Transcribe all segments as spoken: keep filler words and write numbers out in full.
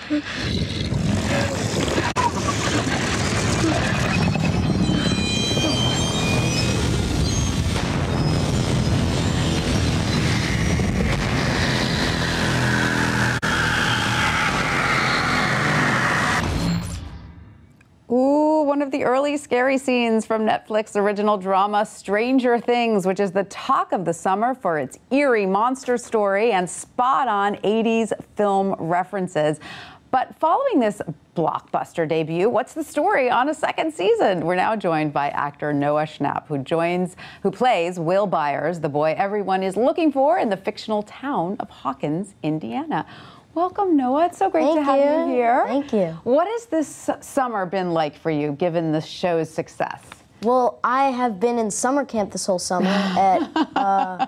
Ooh, one of the early scary scenes from Netflix original drama Stranger Things, which is the talk of the summer for its eerie monster story and spot-on eighties film references. But following this blockbuster debut, what's the story on a second season? We're now joined by actor Noah Schnapp, who joins, who plays Will Byers, the boy everyone is looking for in the fictional town of Hawkins, Indiana. Welcome, Noah. It's so great Thank to have you. you here. Thank you. What has this summer been like for you, given the show's success? Well, I have been in summer camp this whole summer, at, uh,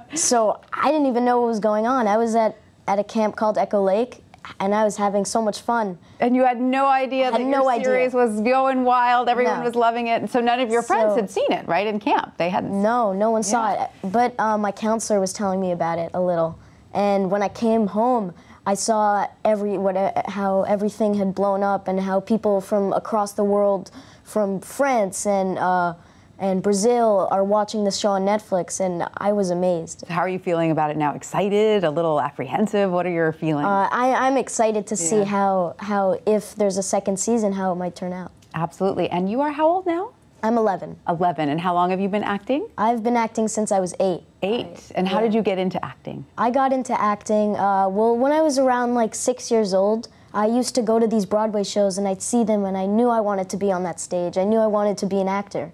so I didn't even know what was going on. I was at, at a camp called Echo Lake, and I was having so much fun. And you had no idea that no your series idea. was going wild, everyone No. was loving it, and so none of your friends So- had seen it, right, in camp? They hadn't. No, no one saw Yeah. it. But uh, my counselor was telling me about it a little. And when I came home, I saw every what uh, how everything had blown up and how people from across the world, from France and uh, and Brazil, are watching this show on Netflix, and I was amazed. How are you feeling about it now? Excited? A little apprehensive? What are your feelings? Uh, I, I'm excited to see Yeah. how how if there's a second season, how it might turn out. Absolutely. And you are how old now? I'm eleven. eleven. And how long have you been acting? I've been acting since I was eight. Eight. And how yeah. did you get into acting? I got into acting, uh, well, when I was around like six years old, I used to go to these Broadway shows and I'd see them and I knew I wanted to be on that stage. I knew I wanted to be an actor.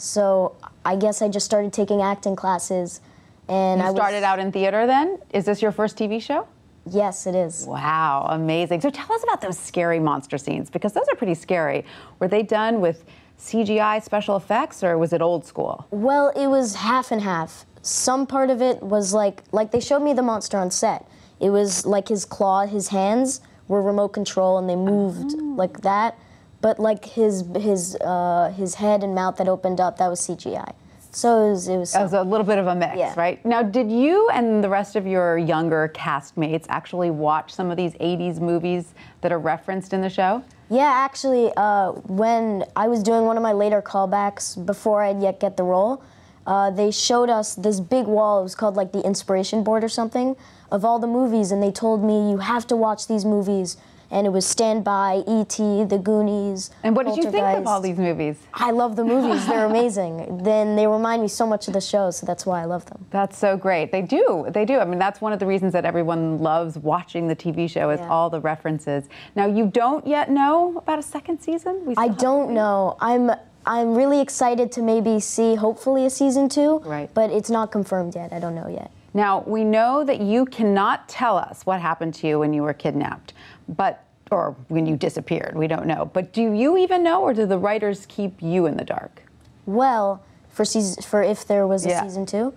So I guess I just started taking acting classes. And You I was, started out in theater then? Is this your first T V show? Yes, it is. Wow, amazing. So tell us about those scary monster scenes, because those are pretty scary. Were they done with C G I special effects, or was it old school? Well, it was half and half. Some part of it was like, like they showed me the monster on set. It was like his claw, his hands were remote control and they moved Oh. like that. But like his his uh, his head and mouth that opened up, that was C G I. So it was, it was, It was a little bit of a mix, Yeah. right? Now, did you and the rest of your younger castmates actually watch some of these eighties movies that are referenced in the show? Yeah, actually, uh, when I was doing one of my later callbacks before I'd yet get the role, uh, they showed us this big wall. It was called like the inspiration board or something of all the movies, and they told me you have to watch these movies. And it was Stand By, E T, The Goonies. And what did you think of Poltergeist. all these movies? I love the movies. They're amazing. Then they remind me so much of the show, so that's why I love them. That's so great. They do. They do. I mean, that's one of the reasons that everyone loves watching the T V show is Yeah. all the references. Now, you don't yet know about a second season? We still I have to don't wait. know. I'm I'm really excited to maybe see, hopefully, a season two. Right. But it's not confirmed yet. I don't know yet. Now, we know that you cannot tell us what happened to you when you were kidnapped, but or when you disappeared. We don't know. But do you even know, or do the writers keep you in the dark? Well, for season, for if there was a Yeah. season two,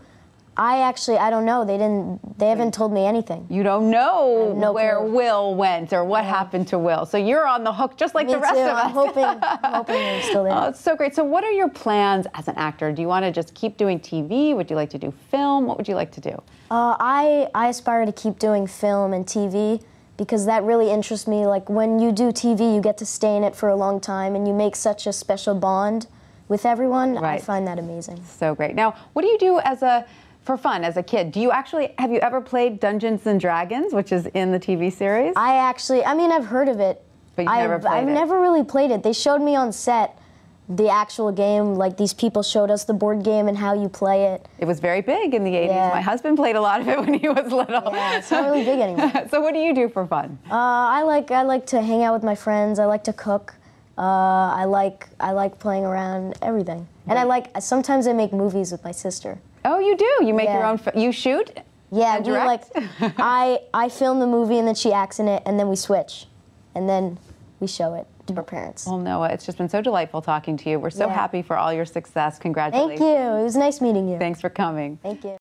I actually I don't know. They didn't. They haven't told me anything. You don't know no where clue. Will went or what happened to Will. So you're on the hook just like Me the rest too. of us. I'm hoping. I'm hoping they're still there. Oh, it's so great. So what are your plans as an actor? Do you want to just keep doing T V? Would you like to do film? What would you like to do? Uh, I I aspire to keep doing film and T V because that really interests me. Like when you do T V, you get to stay in it for a long time and you make such a special bond with everyone. I Right. find that amazing. So great. Now, what do you do as a for fun as a kid? Do you actually have you ever played Dungeons and Dragons, which is in the T V series? I actually, I mean, I've heard of it. But you've I've, never played I've it. never really played it. They showed me on set the actual game. Like these people showed us the board game and how you play it. It was very big in the eighties. Yeah. My husband played a lot of it when he was little. Yeah, it's not really big anymore. So what do you do for fun? Uh, I like I like to hang out with my friends. I like to cook. Uh, I like I like playing around everything. And I like sometimes I make movies with my sister. Oh, you do? You make your Yeah. own, fi- you shoot? Yeah, And we like direct? I I film the movie and then she acts in it and then we switch, and then we show it to our parents. Well, Noah, it's just been so delightful talking to you. We're so Yeah. happens for all your success. Thank Congratulations. you. It was nice meeting you. Thanks for coming. Thank you.